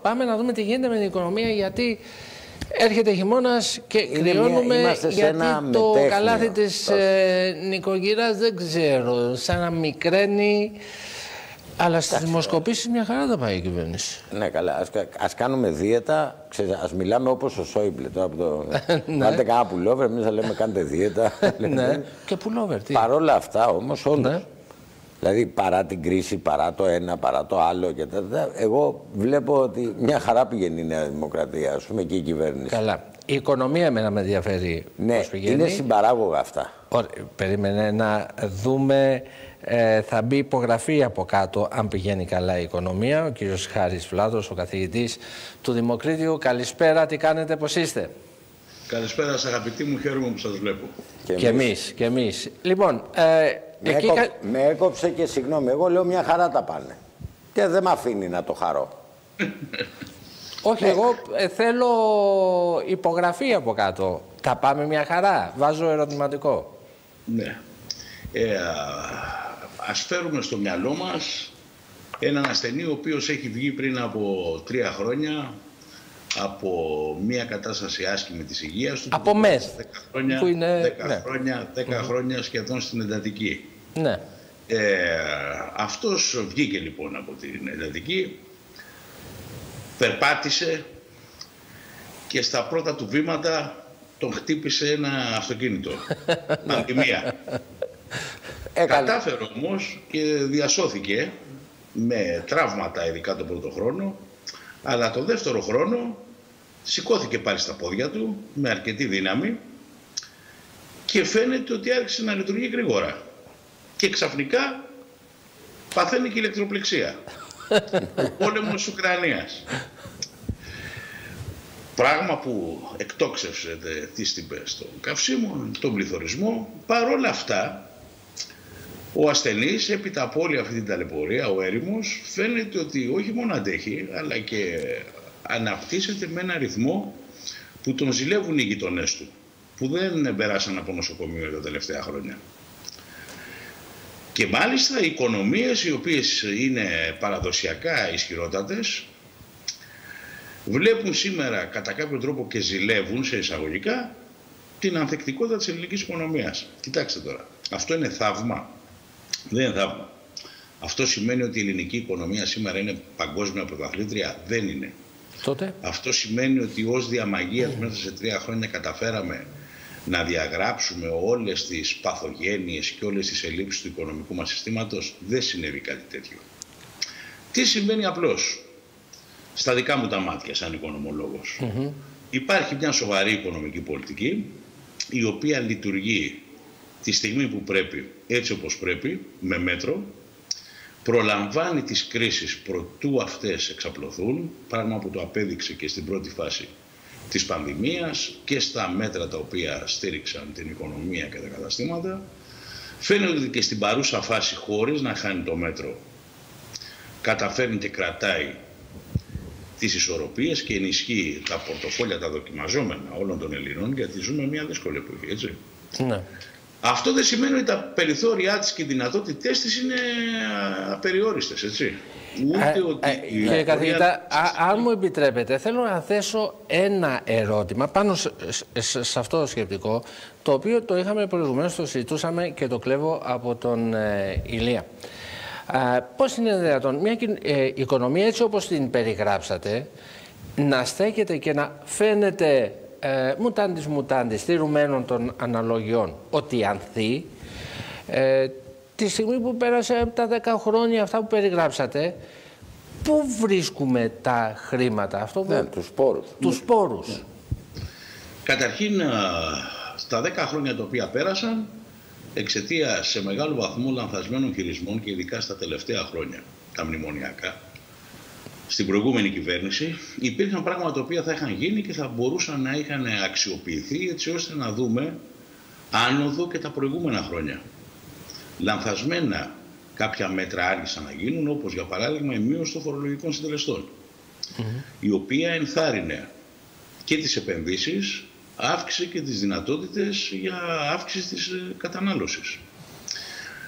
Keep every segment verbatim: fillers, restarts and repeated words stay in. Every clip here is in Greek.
πάμε να δούμε τι γίνεται με την οικονομία, γιατί έρχεται χειμώνας και κρυώνουμε, γιατί το καλάθι της ε, νοικοκυράς δεν ξέρω, σαν να μικραίνει. Αλλά στις δημοσκοπήσεις μια χαρά θα πάει η κυβέρνηση. Ναι, καλά. Ας, ας κάνουμε δίαιτα, ξέρετε, ας μιλάμε όπως ο Σόιμπλε. Τώρα από το... Κάντε κανένα πουλόβερ, εμείς θα λέμε κάντε δίαιτα. Ναι, και πουλόβερ. Παρ' όλα αυτά όμως, όντως. Ναι. Δηλαδή παρά την κρίση, παρά το ένα, παρά το άλλο και τα, εγώ βλέπω ότι μια χαρά πηγαίνει η Νέα Δημοκρατία, ας πούμε, και η κυβέρνηση. Καλά. Η οικονομία εμένα με ενδιαφέρει. Ναι, πώς πηγαίνει. Είναι συμπαράγωγα αυτά. Ωραία, περίμενε να δούμε, ε, θα μπει υπογραφή από κάτω αν πηγαίνει καλά η οικονομία. Ο κύριος Χάρης Βλάδος, ο καθηγητής του Δημοκρίτιου. Καλησπέρα, τι κάνετε, πώς είστε? Καλησπέρα σας αγαπητοί μου, χαίρομαι που σας βλέπω. Και, και εμείς. εμείς, και εμείς. Λοιπόν, ε, με, εκεί... έκοψε, με έκοψε και συγγνώμη, εγώ λέω μια χαρά τα πάνε. Και δεν με αφήνει να το χαρώ. Όχι, εγώ ε, θέλω υπογραφή από κάτω. Τα πάμε μια χαρά. Βάζω ερωτηματικό. Ναι. Ε, ας φέρουμε στο μυαλό μας έναν ασθενή ο οποίος έχει βγει πριν από τρία χρόνια από μια κατάσταση άσχημη της υγείας του. Από μεθ. δέκα χρόνια, που είναι... δέκα ναι. χρόνια, δέκα mm-hmm. χρόνια σχεδόν στην εντατική. Ναι. Ε, αυτός βγήκε λοιπόν από την εντατική, περπάτησε και στα πρώτα του βήματα τον χτύπησε ένα αυτοκίνητο. Πανδημία. Κατάφερε όμως και διασώθηκε με τραύματα, ειδικά τον πρώτο χρόνο, αλλά το δεύτερο χρόνο σηκώθηκε πάλι στα πόδια του με αρκετή δύναμη και φαίνεται ότι άρχισε να λειτουργεί γρήγορα. Και ξαφνικά παθαίνει και ηλεκτροπληξία. Ο πόλεμος της Ουκρανίας. Πράγμα που εκτόξευσε τις τιμές των καυσίμων, τον πληθωρισμό. Παρ' όλα αυτά, ο ασθενής, έπειτα από όλη αυτή την ταλαιπωρία, ο έρημος, φαίνεται ότι όχι μόνο αντέχει, αλλά και αναπτύσσεται με ένα ρυθμό που τον ζηλεύουν οι γειτονές του, που δεν περάσαν από νοσοκομείο τα τελευταία χρόνια. Και μάλιστα οι οικονομίες, οι οποίες είναι παραδοσιακά ισχυρότατες, βλέπουν σήμερα κατά κάποιο τρόπο και ζηλεύουν σε εισαγωγικά την ανθεκτικότητα της ελληνικής οικονομίας. Κοιτάξτε τώρα, αυτό είναι θαύμα? Δεν είναι θαύμα. Αυτό σημαίνει ότι η ελληνική οικονομία σήμερα είναι παγκόσμια πρωταθλήτρια? Δεν είναι. Τότε. Αυτό σημαίνει ότι ως διαμαγείας mm. μέσα σε τρία χρόνια καταφέραμε να διαγράψουμε όλες τις παθογένειες και όλες τις ελλείψεις του οικονομικού μας συστήματος? Δεν συνέβη κάτι τέτοιο. Τι σημαίνει απλώς? Στα δικά μου τα μάτια σαν οικονομολόγος. Mm-hmm. Υπάρχει μια σοβαρή οικονομική πολιτική η οποία λειτουργεί τη στιγμή που πρέπει, έτσι όπως πρέπει, με μέτρο, προλαμβάνει τις κρίσεις προτού αυτές εξαπλωθούν, πράγμα που το απέδειξε και στην πρώτη φάση της πανδημίας και στα μέτρα τα οποία στήριξαν την οικονομία και τα καταστήματα. Φαίνεται ότι και στην παρούσα φάση, χωρίς να χάνει το μέτρο, καταφέρνει και κρατάει τις ισορροπίες και ενισχύει τα πορτοφόλια, τα δοκιμαζόμενα όλων των Ελλήνων, γιατί ζούμε μια δύσκολη εποχή, έτσι. Ναι. Αυτό δεν σημαίνει ότι τα περιθώριά της και οι δυνατότητές της είναι απεριόριστες, έτσι. Ούτε ε, ότι... Ε, κύριε καθηγητά, αν μου επιτρέπετε, θέλω να θέσω ένα ερώτημα πάνω σε, σε, σε αυτό το σκεπτικό, το οποίο το είχαμε προηγουμένως, το συζητούσαμε και το κλέβω από τον ε, Ηλία. Ε, πώς είναι δυνατόν μια ε, οικονομία έτσι όπως την περιγράψατε να στέκεται και να φαίνεται ε, μουτάντης μουτάντης στηρουμένων των αναλογιών ότι ανθεί ε, τη στιγμή που πέρασε τα δέκα χρόνια αυτά που περιγράψατε? Πού βρίσκουμε τα χρήματα? Αυτό που... ναι, τους σπόρους. Τους σπόρους. Ναι. Καταρχήν στα δέκα χρόνια τα οποία πέρασαν, εξαιτίας σε μεγάλο βαθμό λανθασμένων χειρισμών και ειδικά στα τελευταία χρόνια, τα μνημονιακά, στην προηγούμενη κυβέρνηση, υπήρχαν πράγματα τα οποία θα είχαν γίνει και θα μπορούσαν να είχαν αξιοποιηθεί έτσι ώστε να δούμε άνοδο και τα προηγούμενα χρόνια. Λανθασμένα κάποια μέτρα άρχισαν να γίνουν, όπως για παράδειγμα η μείωση των φορολογικών συντελεστών, mm-hmm. η οποία ενθάρρυνε και τις επενδύσεις, αύξησε και τις δυνατότητες για αύξηση της κατανάλωσης.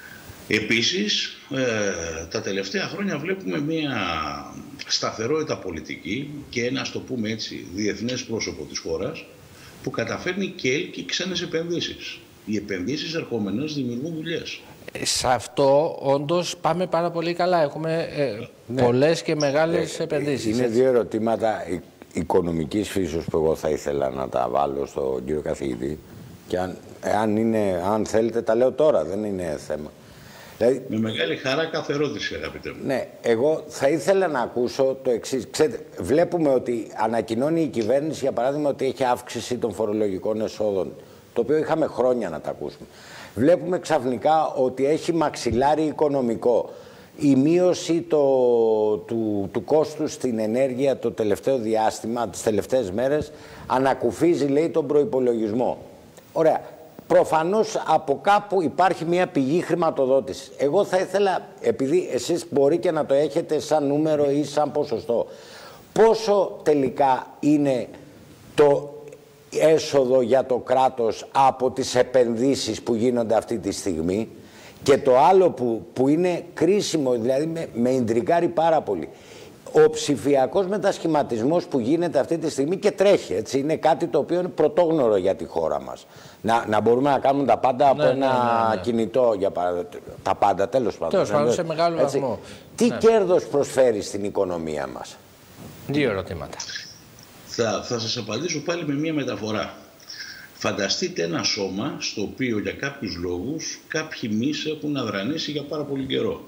Επίσης, ε, τα τελευταία χρόνια βλέπουμε μια σταθερότητα πολιτική και ένα, ας το πούμε έτσι, διεθνές πρόσωπο της χώρας που καταφέρνει και έλκει ξένες επενδύσεις. Οι επενδύσεις ερχόμενες δημιουργούν δουλειές. Σε αυτό όντως πάμε πάρα πολύ καλά. Έχουμε ε, ναι. πολλές και μεγάλες ε, επενδύσεις. Είναι έτσι. Δύο ερωτήματα οικονομικής φύσεως που εγώ θα ήθελα να τα βάλω στον κύριο καθηγητή. Και αν, αν, είναι, αν θέλετε τα λέω τώρα, δεν είναι θέμα. Δηλαδή, με μεγάλη χαρά κάθε ερώτηση, αγαπητέ μου. Ναι, εγώ θα ήθελα να ακούσω το εξής. Ξέρετε, βλέπουμε ότι ανακοινώνει η κυβέρνηση, για παράδειγμα, ότι έχει αύξηση των φορολογικών εσόδων, το οποίο είχαμε χρόνια να τα ακούσουμε. Βλέπουμε ξαφνικά ότι έχει μαξιλάρι οικονομικό. Η μείωση το, του, του κόστου στην ενέργεια το τελευταίο διάστημα, τις τελευταίες μέρες, ανακουφίζει, λέει, τον προϋπολογισμό. Ωραία. Προφανώς από κάπου υπάρχει μια πηγή χρηματοδότησης. Εγώ θα ήθελα, επειδή εσείς μπορεί και να το έχετε σαν νούμερο ή σαν ποσοστό, πόσο τελικά είναι το έσοδο για το κράτος από τις επενδύσεις που γίνονται αυτή τη στιγμή, και το άλλο που, που είναι κρίσιμο, δηλαδή με, με ιντρικάρει πάρα πολύ, ο ψηφιακός μετασχηματισμός που γίνεται αυτή τη στιγμή και τρέχει, έτσι, είναι κάτι το οποίο είναι πρωτόγνωρο για τη χώρα μας. Να, να μπορούμε να κάνουμε τα πάντα από ναι, ένα ναι, ναι, ναι. κινητό, για παράδειγμα, τα πάντα, τέλος πάντων. Τέλος πάντων, σε μεγάλο βαθμό. Τι ναι. κέρδος προσφέρει στην οικονομία μας? Δύο ερωτήματα. Θα, θα σας απαντήσω πάλι με μία μεταφορά. Φανταστείτε ένα σώμα στο οποίο για κάποιους λόγους κάποιοι μυς έχουν αδρανήσει για πάρα πολύ καιρό.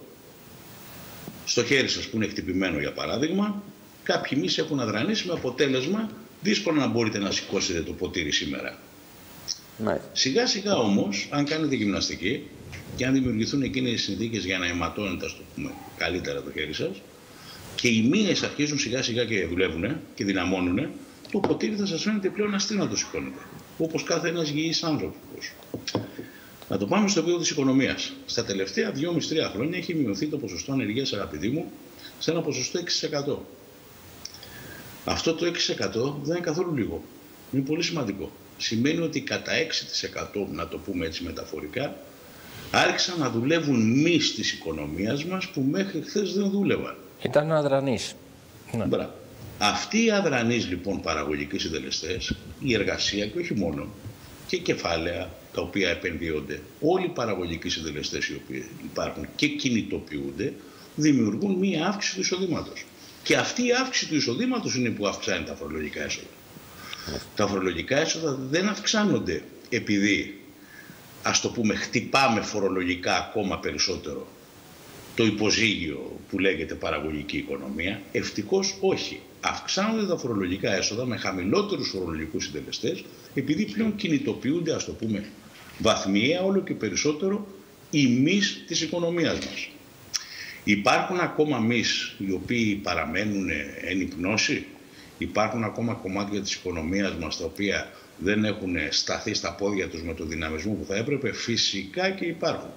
Στο χέρι σας που είναι χτυπημένο, για παράδειγμα, κάποιοι μυς έχουν αδρανήσει με αποτέλεσμα δύσκολο να μπορείτε να σηκώσετε το ποτήρι σήμερα. Ναι. Σιγά σιγά όμως, αν κάνετε γυμναστική και αν δημιουργηθούν εκείνες οι συνθήκες για να αιματώνετε, ας το πούμε, καλύτερα το χέρι σας, και οι μύες αρχίζουν σιγά σιγά και δουλεύουν και δυναμώνουν, το ποτήρι θα σας φαίνεται πλέον αστείο να το σηκώνετε. Όπως κάθε ένας υγιής άνθρωπος. Να το πάμε στο επίπεδο της οικονομίας. Στα τελευταία δυόμισι με τρία χρόνια έχει μειωθεί το ποσοστό ανεργίας, αγαπητοί μου, σε ένα ποσοστό έξι τοις εκατό. Αυτό το έξι τοις εκατό δεν είναι καθόλου λίγο. Είναι πολύ σημαντικό. Σημαίνει ότι κατά έξι τοις εκατό, να το πούμε έτσι μεταφορικά, άρχισαν να δουλεύουν μυς της οικονομίας μας που μέχρι χθες δεν δούλευαν. Ήταν αδρανείς. Ναι. Μπράβο. Αυτοί οι αδρανείς λοιπόν παραγωγικοί συντελεστές, η εργασία και όχι μόνο, και κεφάλαια τα οποία επενδύονται, όλοι οι παραγωγικοί συντελεστές οι οποίοι υπάρχουν και κινητοποιούνται, δημιουργούν μία αύξηση του εισοδήματος. Και αυτή η αύξηση του εισοδήματος είναι που αυξάνει τα φορολογικά έσοδα. Τα φορολογικά έσοδα δεν αυξάνονται επειδή, ας το πούμε, χτυπάμε φορολογικά ακόμα περισσότερο το υποζύγιο που λέγεται παραγωγική οικονομία. Ευτυχώς όχι. Αυξάνονται τα φορολογικά έσοδα με χαμηλότερους φορολογικούς συντελεστές, επειδή πλέον κινητοποιούνται, ας το πούμε, βαθμιαία όλο και περισσότερο οι μυς της οικονομίας μας. Υπάρχουν ακόμα μυς οι οποίοι παραμένουν εν υπνώση. Υπάρχουν ακόμα κομμάτια της οικονομίας μας τα οποία δεν έχουν σταθεί στα πόδια τους με το δυναμισμό που θα έπρεπε. Φυσικά και υπάρχουν.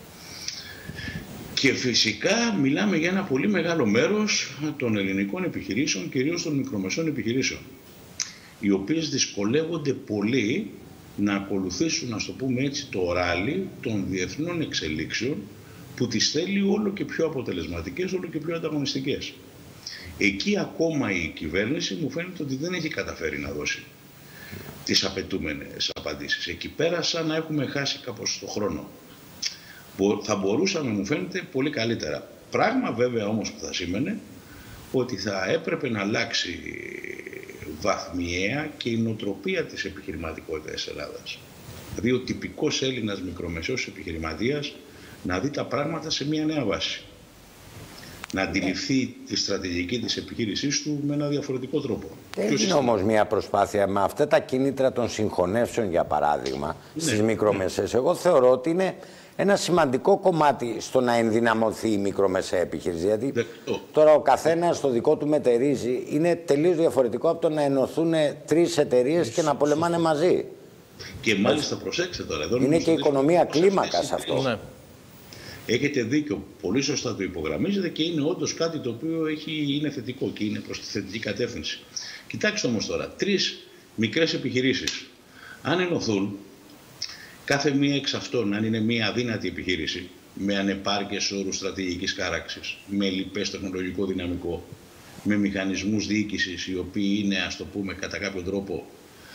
Και φυσικά μιλάμε για ένα πολύ μεγάλο μέρος των ελληνικών επιχειρήσεων, κυρίως των μικρομεσαίων επιχειρήσεων, οι οποίες δυσκολεύονται πολύ να ακολουθήσουν, να το πούμε έτσι, το ράλι των διεθνών εξελίξεων που τις θέλει όλο και πιο αποτελεσματικές, όλο και πιο ανταγωνιστικές. Εκεί ακόμα η κυβέρνηση μου φαίνεται ότι δεν έχει καταφέρει να δώσει τις απαιτούμενες απαντήσεις. Εκεί πέρα σαν να έχουμε χάσει κάπως το χρόνο. Θα μπορούσαμε, μου φαίνεται, πολύ καλύτερα. Πράγμα βέβαια όμως που θα σήμαινε ότι θα έπρεπε να αλλάξει βαθμιαία και η νοοτροπία της επιχειρηματικότητας της Ελλάδας. Δηλαδή ο τυπικός Έλληνας μικρομεσαίος επιχειρηματίας να δει τα πράγματα σε μια νέα βάση. Να αντιληφθεί τη στρατηγική της επιχείρησής του με ένα διαφορετικό τρόπο. Έγινε όμως μια προσπάθεια με αυτά τα κίνητρα των συγχωνεύσεων, για παράδειγμα, ναι, στις μικρομεσαίες. Ναι. Εγώ θεωρώ ότι είναι ένα σημαντικό κομμάτι στο να ενδυναμωθεί η μικρομεσαία επιχείρηση. Γιατί Δεκτό. τώρα ο καθένας το δικό του μετερίζει. Είναι τελείως διαφορετικό από το να ενωθούν τρεις εταιρείες και να πολεμάνε μαζί. Και μάλιστα προσέξτε τώρα. Εδώ είναι και η οικονομία κλίμακας αυτό. Ναι. Έχετε δίκιο, πολύ σωστά το υπογραμμίζετε και είναι όντως κάτι το οποίο έχει, είναι θετικό και είναι προς τη θετική κατεύθυνση. Κοιτάξτε όμως τώρα, τρεις μικρές επιχειρήσεις, αν ενωθούν, κάθε μία εξ αυτών, αν είναι μία αδύνατη επιχείρηση, με ανεπάρκειες όρους στρατηγικής χάραξης, με λοιπές τεχνολογικό δυναμικό, με μηχανισμούς διοίκησης οι οποίοι είναι, ας το πούμε, κατά κάποιο τρόπο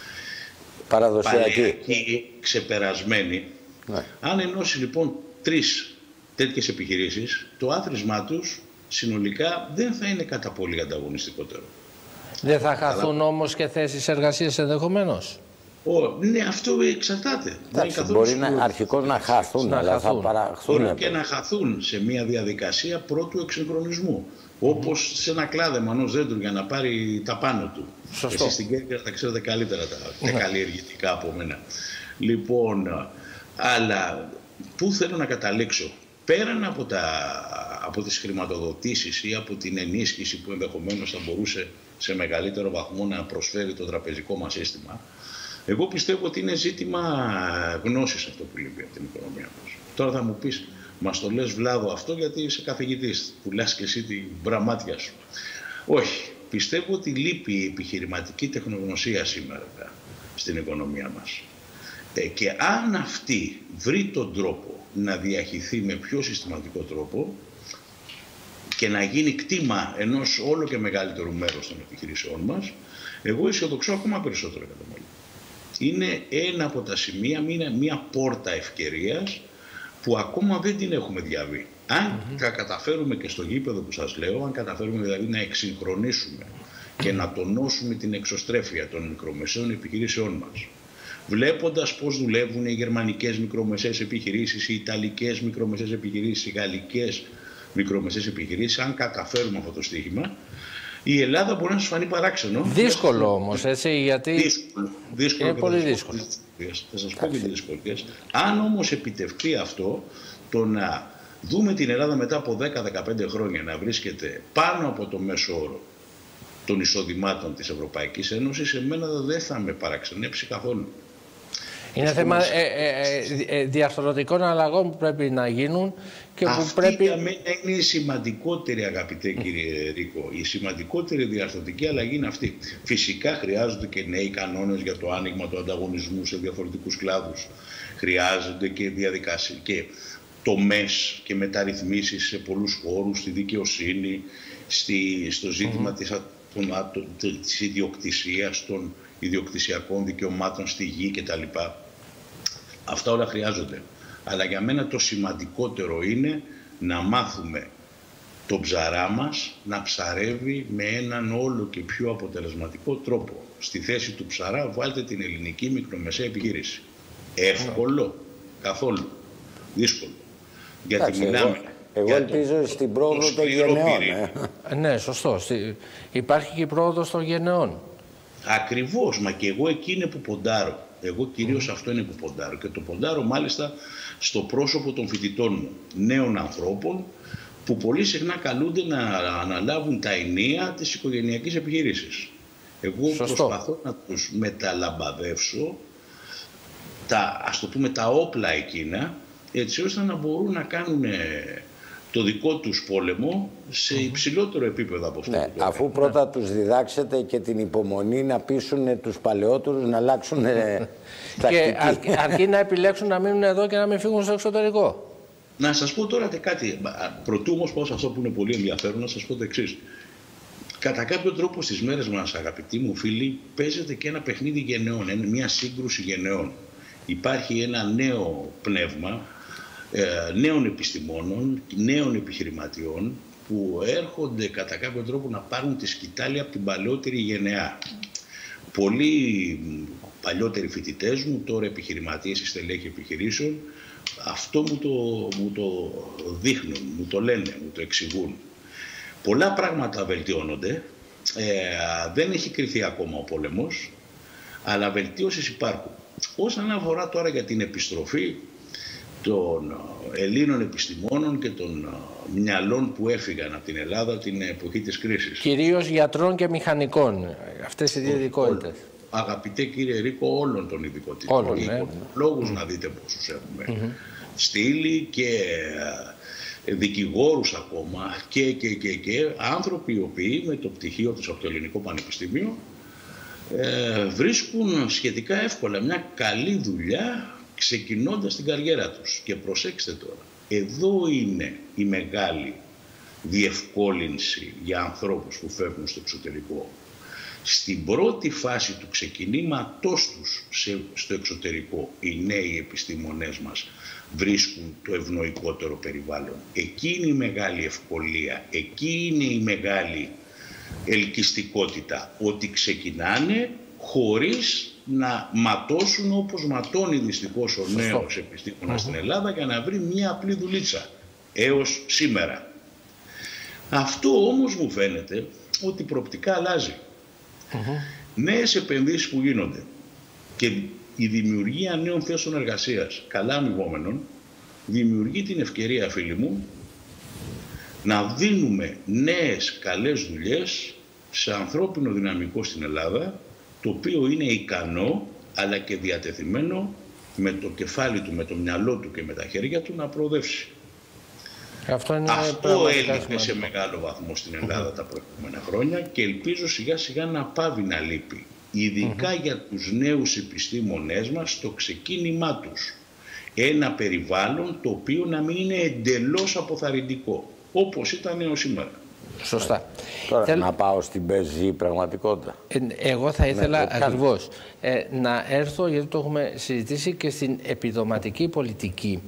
παραδοσιακοί, ξεπερασμένοι. Ναι. Αν ενώσει λοιπόν τρεις τέτοιες επιχειρήσεις, το άθροισμά τους συνολικά δεν θα είναι κατά πολύ ανταγωνιστικότερο. Δεν θα χαθούν Αλλά... όμως και θέσεις εργασίας ενδεχομένως? Ο, ναι, αυτό εξαρτάται. Εντάξει, μπορεί να, αρχικώς να χαθούν, να αλλά χαθούν. θα παραχθούν. Μπορεί και να χαθούν σε μια διαδικασία πρώτου εξυγχρονισμού. Όπως σε ένα κλάδεμα ενός δέντρου για να πάρει τα πάνω του. Σωστό. Εσείς στην Κέρκυρα τα ξέρετε καλύτερα τα, τα καλλιεργητικά από μένα. Λοιπόν, αλλά πού θέλω να καταλήξω? Πέραν από, τα, από τις χρηματοδοτήσεις ή από την ενίσχυση που ενδεχομένως θα μπορούσε σε μεγαλύτερο βαθμό να προσφέρει το τραπεζικό μας σύστημα, εγώ πιστεύω ότι είναι ζήτημα γνώσης αυτό που λείπει από την οικονομία μας. Τώρα θα μου πεις, μας το λες Βλάδο αυτό γιατί είσαι καθηγητής, πουλάς και εσύ την μπραμάτια σου. Όχι. Πιστεύω ότι λείπει η επιχειρηματική τεχνογνωσία σήμερα στην οικονομία μας. Ε, και αν αυτή βρει τον τρόπο να διαχυθεί με πιο συστηματικό τρόπο και να γίνει κτήμα ενός όλο και μεγαλύτερου μέρους των επιχειρήσεών μας, εγώ αισιοδοξώ ακόμα περισσότερο για το μέλλον. Είναι ένα από τα σημεία, είναι μια πόρτα ευκαιρίας που ακόμα δεν την έχουμε διαβεί. Αν mm-hmm. τα καταφέρουμε και στο γήπεδο που σας λέω, αν καταφέρουμε δηλαδή να εξυγχρονίσουμε και να τονώσουμε την εξωστρέφεια των μικρομεσαίων επιχειρήσεών μας, βλέποντας πώς δουλεύουν οι γερμανικές μικρομεσαίες επιχειρήσεις, οι ιταλικές μικρομεσαίες επιχειρήσεις, οι γαλλικές μικρομεσαίες επιχειρήσεις, αν καταφέρουμε αυτό το στοίχημα, η Ελλάδα μπορεί να σας φανεί παράξενο. Δύσκολο όμως, έτσι, γιατί δύσκολο, δύσκολο είναι πολύ δύσκολο. Θα σας πω και τις δυσκολίες. Αν όμως επιτευχθεί αυτό, το να δούμε την Ελλάδα μετά από δέκα με δεκαπέντε χρόνια να βρίσκεται πάνω από το μέσο όρο των εισοδημάτων της Ευρωπαϊκής Ένωσης, εμένα δεν θα με παραξενέψει καθόλου. Είναι θέμα ε, ε, ε, διαρθρωτικών αλλαγών που πρέπει να γίνουν και που αυτή πρέπει... για μένα είναι η σημαντικότερη, αγαπητέ κύριε Ρίκο. Η σημαντικότερη διαρθρωτική αλλαγή είναι αυτή. Φυσικά χρειάζονται και νέοι κανόνες για το άνοιγμα του ανταγωνισμού σε διαφορετικούς κλάδους. Χρειάζονται και διαδικασίες και τομές και μεταρρυθμίσεις σε πολλούς χώρους, στη δικαιοσύνη, στη, στο ζήτημα mm. της, των, της ιδιοκτησίας, των ιδιοκτησιακών δικαιωμάτων στη γη κτλ. Αυτά όλα χρειάζονται. Αλλά για μένα το σημαντικότερο είναι να μάθουμε το ψαρά μας να ψαρεύει με έναν όλο και πιο αποτελεσματικό τρόπο. Στη θέση του ψαρά βάλτε την ελληνική μικρομεσαία επιχείρηση. Εύκολο? Καθόλου. Δύσκολο. Γιατί Άξε, μιλάμε... Εγώ, εγώ ελπίζω στην πρόοδο των γενεών. Ε. Ναι, σωστό. Υπάρχει και η πρόοδος των γενεών. Ακριβώς, μα και εγώ εκεί είναι που ποντάρω. Εγώ κυρίως mm. αυτό είναι που ποντάρω. Και το ποντάρω μάλιστα στο πρόσωπο των φοιτητών μου, νέων ανθρώπων, που πολύ συχνά καλούνται να αναλάβουν τα ενία της οικογενειακής επιχείρησης. Εγώ Σωστό. προσπαθώ να τους μεταλαμπαδεύσω τα, ας το πούμε, τα όπλα εκείνα, έτσι ώστε να μπορούν να κάνουν το δικό τους πόλεμο σε υψηλότερο επίπεδο από αυτό. Ναι, που το αφού έκανα. πρώτα τους διδάξετε και την υπομονή να πείσουν τους παλαιότερους να αλλάξουν και αρκεί, αρκεί να επιλέξουν να μείνουν εδώ και να μην φύγουν στο εξωτερικό. Να σας πω τώρα κάτι. Πρωτού όμως πάω σε αυτό που είναι πολύ ενδιαφέρον, να σας πω το εξής. Κατά κάποιο τρόπο στις μέρες μας, αγαπητοί μου φίλοι, παίζεται και ένα παιχνίδι γενεών, μια σύγκρουση γενεών. Υπάρχει ένα νέο πνεύμα ε, νέων επιστημόνων, νέων επιχειρηματιών που έρχονται κατά κάποιο τρόπο να πάρουν τη σκητάλη από την παλαιότερη γενεά. Πολλοί παλιότεροι φοιτητές μου, τώρα επιχειρηματίες ή στελέχοι επιχειρήσεων, αυτό μου το, μου το δείχνουν, μου το λένε, μου το εξηγούν. Πολλά πράγματα βελτιώνονται, ε, δεν έχει κρυθεί ακόμα ο πόλεμος, αλλά βελτιώσεις υπάρχουν. Όσον αφορά τώρα για την επιστροφή των Ελλήνων επιστημόνων και των μυαλών που έφυγαν από την Ελλάδα την εποχή της κρίσης. Κυρίως γιατρών και μηχανικών, αυτές οι δύο ειδικότητες. Αγαπητέ κύριε Ρίκο, όλων των ειδικοτήτων. Όλων, ναι. Λόγους mm. να δείτε πόσους έχουμε. Mm-hmm. Στήλη και δικηγόρους ακόμα και, και, και, και άνθρωποι οι οποίοι με το πτυχίο τους από το Ελληνικό Πανεπιστήμιο ε, βρίσκουν σχετικά εύκολα μια καλή δουλειά ξεκινώντας την καριέρα τους. Και προσέξτε τώρα, Εδώ είναι η μεγάλη διευκόλυνση για ανθρώπους που φεύγουν στο εξωτερικό. Στην πρώτη φάση του ξεκινήματός τους στο εξωτερικό, οι νέοι επιστήμονές μας βρίσκουν το ευνοϊκότερο περιβάλλον. Εκεί είναι η μεγάλη ευκολία, εκεί είναι η μεγάλη ελκυστικότητα, ότι ξεκινάνε χωρίς να ματώσουν όπως ματώνει δυστυχώς ο νέος επιστήμονας στην Ελλάδα για να βρει μια απλή δουλίτσα έως σήμερα. Αυτό όμως μου φαίνεται ότι προοπτικά αλλάζει. Uh-huh. Νέες επενδύσεις που γίνονται και η δημιουργία νέων θέσεων εργασίας καλά αμοιβόμενων δημιουργεί την ευκαιρία, φίλοι μου, να δίνουμε νέες καλές δουλειές σε ανθρώπινο δυναμικό στην Ελλάδα, το οποίο είναι ικανό αλλά και διατεθειμένο με το κεφάλι του, με το μυαλό του και με τα χέρια του να προοδεύσει. Αυτό, είναι Αυτό έλειπε σε μεγάλο βαθμό στην Ελλάδα mm-hmm. τα προηγούμενα χρόνια και ελπίζω σιγά σιγά να πάβει να λείπει. Ειδικά mm-hmm. για τους νέους επιστήμονές μας στο ξεκίνημά τους. Ένα περιβάλλον το οποίο να μην είναι εντελώς αποθαρρυντικό, όπως ήταν έως σήμερα. Σωστά. Τώρα Θέλ... να πάω στην πεζή πραγματικότητα. Ε, εγώ θα ήθελα ναι, ακριβώς ε, να έρθω, γιατί το έχουμε συζητήσει, και στην επιδοματική πολιτική.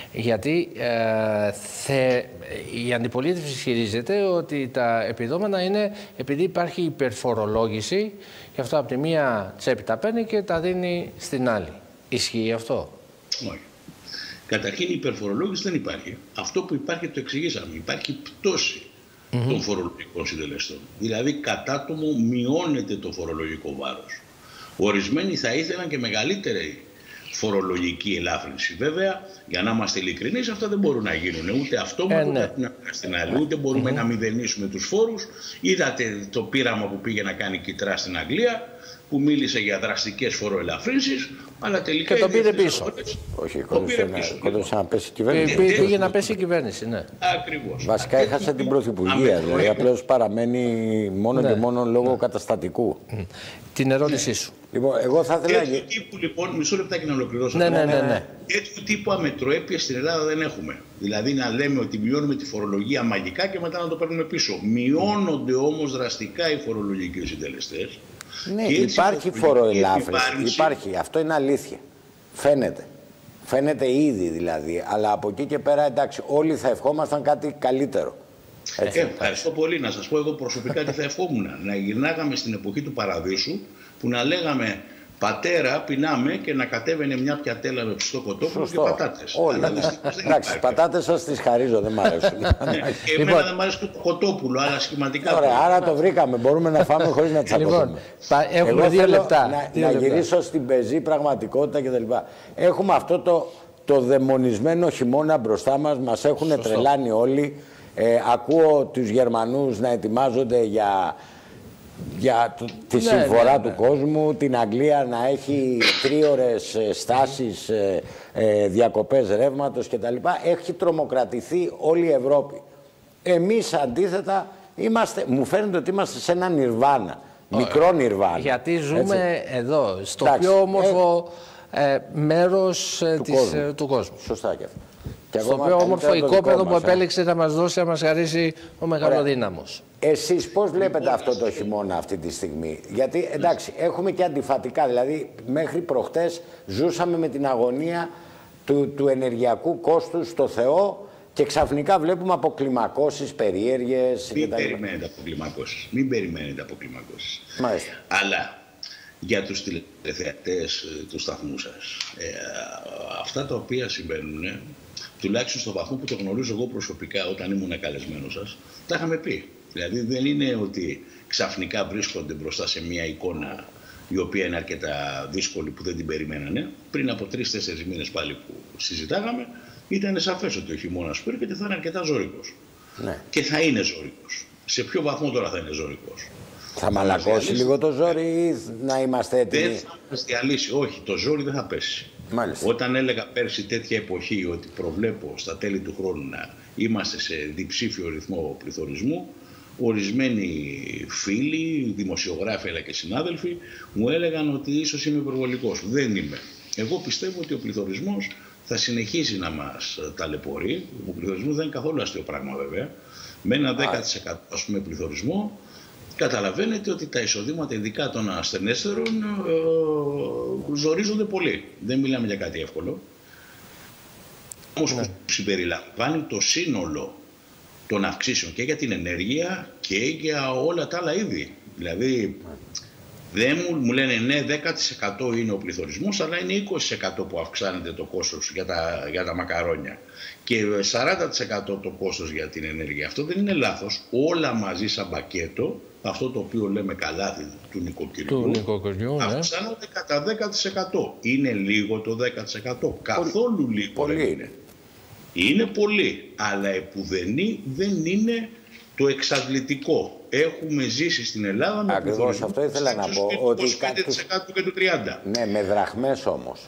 Γιατί ε, θε, η αντιπολίτευση ισχυρίζεται ότι τα επιδόματα είναι επειδή υπάρχει υπερφορολόγηση, και αυτό από τη μία τσέπη τα παίρνει και τα δίνει στην άλλη. Ισχύει αυτό? Όχι. Καταρχήν η υπερφορολόγηση δεν υπάρχει. Αυτό που υπάρχει το εξηγήσαμε. Υπάρχει πτώση Mm-hmm. των φορολογικών συντελεστών. Δηλαδή κατά άτομο μειώνεται το φορολογικό βάρος. Ορισμένοι θα ήθελαν και μεγαλύτερη φορολογική ελάφρυνση. Βέβαια, για να είμαστε ειλικρινείς, αυτά δεν μπορούν να γίνουν. Ούτε αυτόματα, ε, ναι. ούτε στην άλλη. Ούτε μπορούμε mm-hmm. να μηδενίσουμε τους φόρους. Είδατε το πείραμα που πήγε να κάνει Κιτρά στην Αγγλία, που μίλησε για δραστικές φοροελαφρύνσεις, αλλά τελικά και το πήρε πίσω. Όχι, κόντωσε να πέσει η κυβέρνηση. Πήγε να πέσει η κυβέρνηση, ναι. Ακριβώς. Βασικά έχασε την πρωθυπουργία, δηλαδή απλώς παραμένει μόνο και μόνο λόγω καταστατικού. Την ερώτησή σου. Λοιπόν, εγώ θα ήθελα... Τέτοιου τύπου, λοιπόν, μισό λεπτάκι να ολοκληρώσω. Ναι, ναι, ναι, ναι. Τέτοιου τύπου αμετροέπειες στην Ελλάδα δεν έχουμε. Δηλαδή να λέμε ότι μειώνουμε τη φορολογία μαγικά και μετά να το παίρνουμε πίσω. Μειώνονται όμως δραστικά οι φορολογικοί συντελεστές. Ναι, υπάρχει φοροελάφρυνση. Υπάρχει. Αυτό είναι αλήθεια. Φαίνεται. Φαίνεται ήδη δηλαδή. Αλλά από εκεί και πέρα, εντάξει, όλοι θα ευχόμασταν κάτι καλύτερο. Έτσι. Ε, ευχαριστώ πολύ. Να σας πω εγώ προσωπικά τι θα ευχόμουν. Να γυρνάγαμε στην εποχή του Παραδείσου, που να λέγαμε πατέρα, πεινάμε, και να κατέβαινε μια πιατέλα με ψητό κοτόπουλο και πατάτες. Όλοι. Εντάξει, πατάτες σας τις χαρίζω, δεν μ' αρέσουν. Και εμένα δεν μ' αρέσει το κοτόπουλο, αλλά σχηματικά. Ωραία, άρα το βρήκαμε. Μπορούμε να φάμε χωρίς να τσακωθούμε. Έχουμε δύο λεπτά. Να γυρίσω στην πεζή πραγματικότητα κτλ. Έχουμε αυτό το δαιμονισμένο χειμώνα μπροστά μας. Μας έχουν τρελάνει όλοι. Ακούω τους Γερμανούς να ετοιμάζονται για... για τη ναι, συμφορά ναι, ναι. του κόσμου, την Αγγλία να έχει τρίωρες στάσεις, ε, ε, διακοπές ρεύματος κτλ. Έχει τρομοκρατηθεί όλη η Ευρώπη. Εμείς αντίθετα είμαστε, μου φαίνεται ότι είμαστε σε ένα νιρβάνα, μικρό νιρβάνα. Γιατί ζούμε έτσι. Εδώ, στο Τάξη, πιο όμορφο ε, ε, μέρος ε, του, της, κόσμου. Ε, του κόσμου. Σωστά και αυτό. Και στο πιο όμορφο οικόπεδο που επέλεξε να μας δώσει, να μας χαρίσει ο Μεγαλοδύναμος. Εσείς πώς βλέπετε αυτό το χειμώνα αυτή τη στιγμή? Γιατί εντάξει, έχουμε και αντιφατικά. Δηλαδή, μέχρι προχτές ζούσαμε με την αγωνία του, του ενεργειακού κόστους στο Θεό και ξαφνικά βλέπουμε αποκλιμακώσεις, περίεργες. Μην περιμένετε αποκλιμακώσεις. Μην περιμένετε αποκλιμακώσεις. Μάλιστα. Αλλά για τους τηλεθεατές του σταθμού σας, ε, αυτά τα οποία συμβαίνουν, τουλάχιστον στο βαθμό που το γνωρίζω εγώ προσωπικά όταν ήμουν καλεσμένος σας, τα είχαμε πει. Δηλαδή δεν είναι ότι ξαφνικά βρίσκονται μπροστά σε μια εικόνα η οποία είναι αρκετά δύσκολη που δεν την περιμένανε. Πριν από τρεις-τέσσερις μήνες πάλι που συζητάγαμε, ήταν σαφές ότι ο χειμώνας που έρχεται θα είναι αρκετά ζώρικος. Ναι. Και θα είναι ζώρικος. Σε ποιο βαθμό τώρα θα είναι ζώρικος? Θα μαλακώσει λίγο το ζόρι ή να είμαστε έτοιμοι? Δεν θα μας διαλύσει. Όχι, το ζόρι δεν θα πέσει. Μάλιστα. Όταν έλεγα πέρσι τέτοια εποχή ότι προβλέπω στα τέλη του χρόνου να είμαστε σε διψήφιο ρυθμό πληθωρισμού, ορισμένοι φίλοι, δημοσιογράφοι αλλά και συνάδελφοι μου έλεγαν ότι ίσως είμαι υπερβολικός. Δεν είμαι. Εγώ πιστεύω ότι ο πληθωρισμός θα συνεχίσει να μας ταλαιπωρεί. Ο πληθωρισμός δεν είναι καθόλου αστείο πράγμα βέβαια. Με ένα δέκα τοις εκατό ας πούμε πληθωρισμό, καταλαβαίνετε ότι τα εισοδήματα, ειδικά των ασθενέστερων, ε, ζορίζονται πολύ. Δεν μιλάμε για κάτι εύκολο. Όμως ναι. που συμπεριλαμβάνει το σύνολο των αυξήσεων και για την ενέργεια και για όλα τα άλλα είδη. Δηλαδή, δεν μου, μου λένε ναι, δέκα τοις εκατό είναι ο πληθωρισμός, αλλά είναι είκοσι τοις εκατό που αυξάνεται το κόστος για τα, για τα μακαρόνια και σαράντα τοις εκατό το κόστος για την ενέργεια. Αυτό δεν είναι λάθος. Όλα μαζί σαν πακέτο, αυτό το οποίο λέμε καλάθι του νοικοκυριού, νοικοκυριού αυξάνονται ναι. κατά δέκα τοις εκατό. Είναι λίγο το δέκα τοις εκατό. Καθόλου λίγο πολύ δεν είναι. Είναι πολύ, αλλά επουδενή δεν είναι το εξαντλητικό. Έχουμε ζήσει στην Ελλάδα με ακριβώς αυτό ήθελα να πω. Ότι είκοσι πέντε τοις εκατό και το τριάντα τοις εκατό. Ναι, με δραχμές όμως.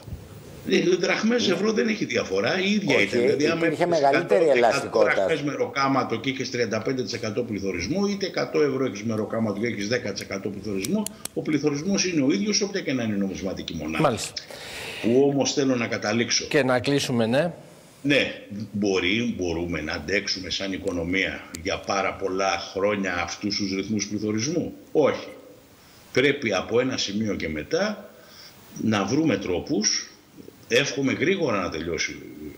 Δραχμές ευρώ δεν έχει διαφορά, η ίδια όχι, ήταν. Δηλαδή, άμα υπήρχε μεγαλύτερη ελαστικότητα. Δραχμές μεροκάματο και έχεις τριάντα πέντε τοις εκατό πληθωρισμό, είτε εκατό ευρώ έχεις μεροκάματο και έχεις δέκα τοις εκατό πληθωρισμό, ο πληθωρισμός είναι ο ίδιος όποια και να είναι η νομισματική μονάδα. Μάλιστα. Που όμως θέλω να καταλήξω. Και να κλείσουμε, ναι. Ναι, μπορεί, μπορούμε να αντέξουμε σαν οικονομία για πάρα πολλά χρόνια αυτούς τους ρυθμούς πληθωρισμού. Όχι. Πρέπει από ένα σημείο και μετά να βρούμε τρόπους. Εύχομαι γρήγορα να τελειώσει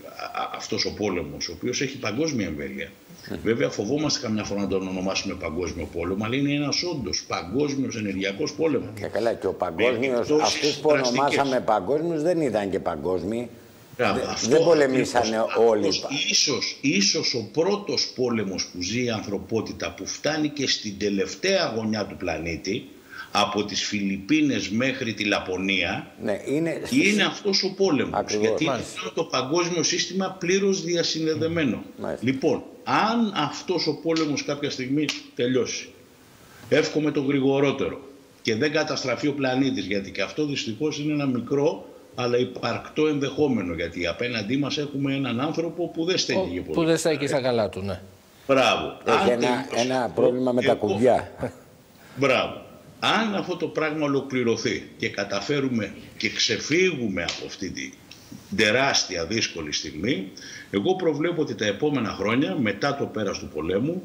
αυτός ο πόλεμος, ο οποίος έχει παγκόσμια εμβέλεια. Mm. Βέβαια φοβόμαστε καμιά φορά να τον ονομάσουμε παγκόσμιο πόλεμο, αλλά είναι ένας όντως παγκόσμιος ενεργειακός πόλεμος. Και καλά, και ο παγκόσμιος, αυτούς που ονομάσαμε παγκόσμιους δεν ήταν και παγκόσμιοι. Αυτό, δεν πολεμήσανε αυτός, όλοι. Αυτός, ίσως, ίσως ο πρώτος πόλεμος που ζει η ανθρωπότητα, που φτάνει και στην τελευταία γωνιά του πλανήτη, από τις Φιλιππίνες μέχρι τη Λαπωνία, ναι, είναι, είναι αυτός ο πόλεμος. Ακριβώς. Γιατί είναι το παγκόσμιο σύστημα πλήρως διασυνδεδεμένο. Μάλιστα. Λοιπόν, αν αυτός ο πόλεμος κάποια στιγμή τελειώσει, εύχομαι το γρηγορότερο, και δεν καταστραφεί ο πλανήτης, γιατί και αυτό δυστυχώς είναι ένα μικρό αλλά υπαρκτό ενδεχόμενο, γιατί απέναντί μας έχουμε έναν άνθρωπο που δεν στέκει για πολύ. Που δεν στέκει στα καλά του, ναι. Μπράβο. Έχει ένα, ένα πρόβλημα με τα κουμπιά. Μπράβο. Αν αυτό το πράγμα ολοκληρωθεί και καταφέρουμε και ξεφύγουμε από αυτή τη τεράστια δύσκολη στιγμή, εγώ προβλέπω ότι τα επόμενα χρόνια, μετά το πέρας του πολέμου,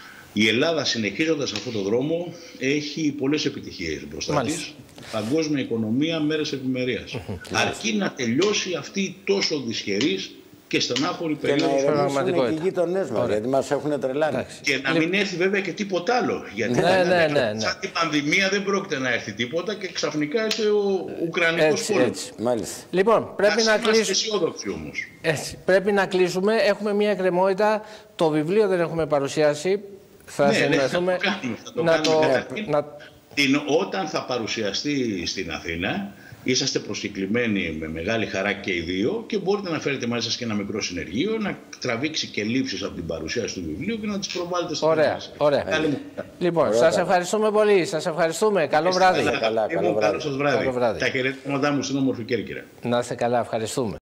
η Ελλάδα, συνεχίζοντας αυτόν τον δρόμο, έχει πολλές επιτυχίες μπροστά της. Παγκόσμια οικονομία, μέρες ευημερίας. Αρκεί να τελειώσει αυτή η τόσο δυσχερής και στενάχωρη περίοδος. Και να ηρεμήσουν και οι γείτονές μας, γιατί μας έχουν τρελάνει. Και να μην έρθει βέβαια και τίποτα άλλο. Γιατί ναι, ναι, ναι, ναι. σαν την πανδημία δεν πρόκειται να έρθει τίποτα και ξαφνικά έρθει ο Ουκρανικός πόλεμος. Λοιπόν, πρέπει να κλείσουμε. Αισιόδοξοι όμως. Έτσι, πρέπει να κλείσουμε. Έχουμε μια εκκρεμότητα. Το βιβλίο δεν έχουμε παρουσιάσει. Θα ναι, συνδεθούμε. Ναι, να το κάνουμε. Την, όταν θα παρουσιαστεί στην Αθήνα, είσαστε προσκεκλημένοι με μεγάλη χαρά και οι δύο και μπορείτε να φέρετε μαζί σας και ένα μικρό συνεργείο, να τραβήξει και λήψεις από την παρουσίαση του βιβλίου και να τις προβάλλετε στην Ωραία, ωραία. Καλή... Λοιπόν, ωραία, σας ευχαριστούμε πολύ. Σας ευχαριστούμε. Καλό είστε βράδυ. Καλά, καλά, καλό βράδυ. Καλό βράδυ. Καλό βράδυ. Τα χαιρετήματά μου στην όμορφη Κέρκυρα. Να είστε καλά, ευχαριστούμε.